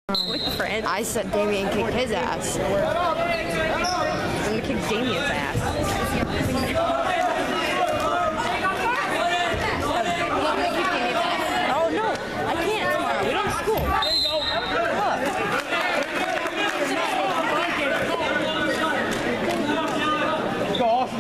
With friends. I said Damien kick his ass. I'm gonna kick Damien's ass. Oh no, I can't tomorrow. We don't have school. There you go. Let's go, Austin.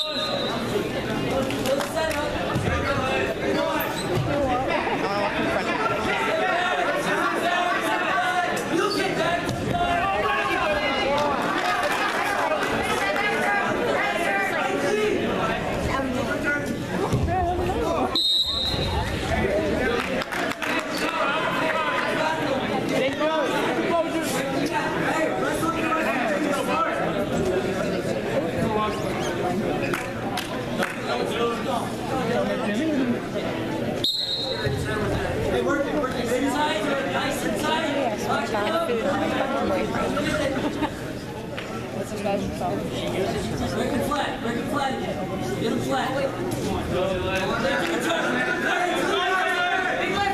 Hey, work it. Inside, nice inside. Break it flat again. Get him flat. Big left.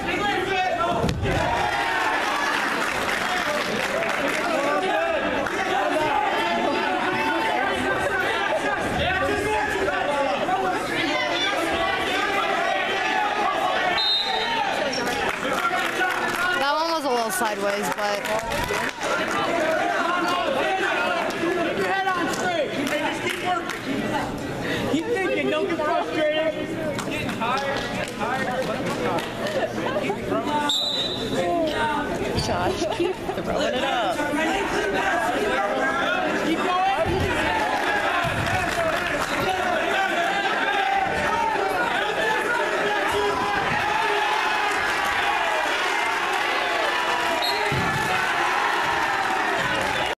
That one was a little sideways, but Keep your head on straight. Just keep working. Keep thinking. Don't get frustrated. Getting tired. Josh, keep throwing it up.